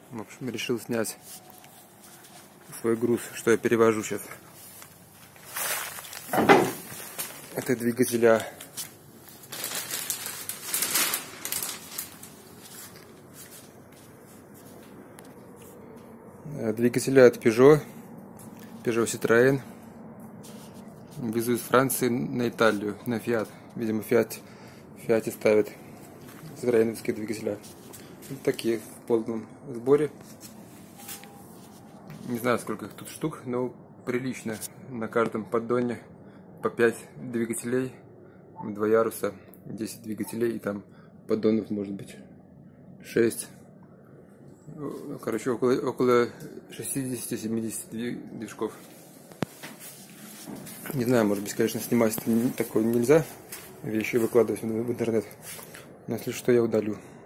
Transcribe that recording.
В общем, решил снять свой груз, что я перевожу сейчас. Это двигателя от Peugeot Citroën. Везу из Франции на Италию, на Fiat. Видимо, в Фиате ставят citroёновские двигателя. Вот такие в полном сборе. Не знаю, сколько их тут штук, но прилично. На каждом поддоне по 5 двигателей, 2 яруса, 10 двигателей, и там поддонов может быть 6. Короче, около 60-70 движков. Не знаю, может быть, конечно, снимать такое нельзя, вещи выкладывать в интернет. Но если что, я удалю.